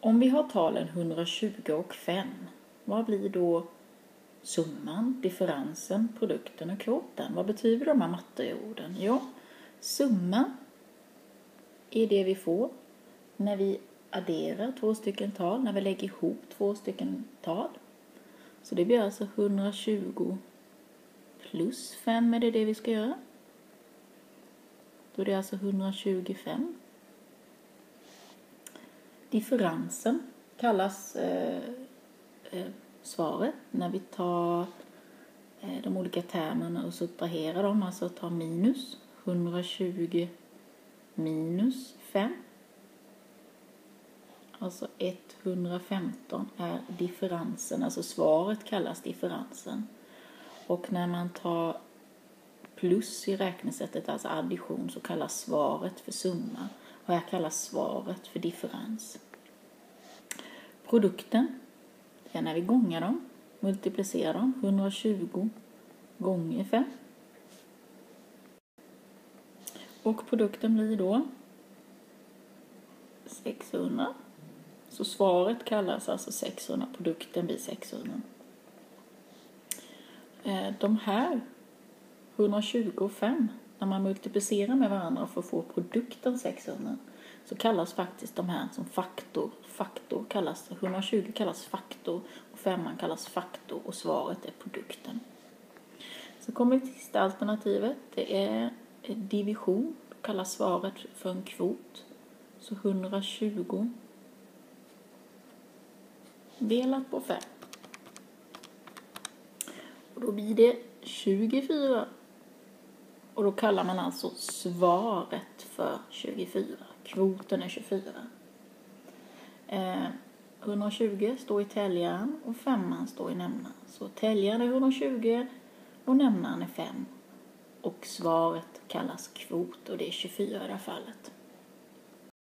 Om vi har talen 120 och 5, vad blir då summan, differensen, produkten och kvoten? Vad betyder de här matteorden? Jo, summan är det vi får när vi adderar två stycken tal, när vi lägger ihop två stycken tal. Så det blir alltså 120 plus 5 är det vi ska göra. Då är det alltså 125. Differensen kallas svaret när vi tar de olika termerna och subtraherar dem, alltså tar minus 120 minus 5. Alltså 115 är differensen, alltså svaret kallas differensen. Och när man tar plus i räknesättet, alltså addition, så kallas svaret för summa. Och här kallas svaret för differens. Produkten är när vi gångar dem, multiplicerar dem, 120 gånger 5. Och produkten blir då 600. Så svaret kallas alltså 600, produkten blir 600. De här 120 och 5, när man multiplicerar med varandra för att få produkten 600, så kallas faktiskt de här som faktor. Faktor kallas, 120 kallas faktor och 5 kallas faktor och svaret är produkten. Så kommer vi till sista alternativet. Det är division. Då kallas svaret för en kvot. Så 120 delat på 5. Och då blir det 24. Och då kallar man alltså svaret för 24. Kvoten är 24. 120 står i täljaren och 5 står i nämnaren. Så täljaren är 120 och nämnaren är 5. Och svaret kallas kvot och det är 24 i det här fallet.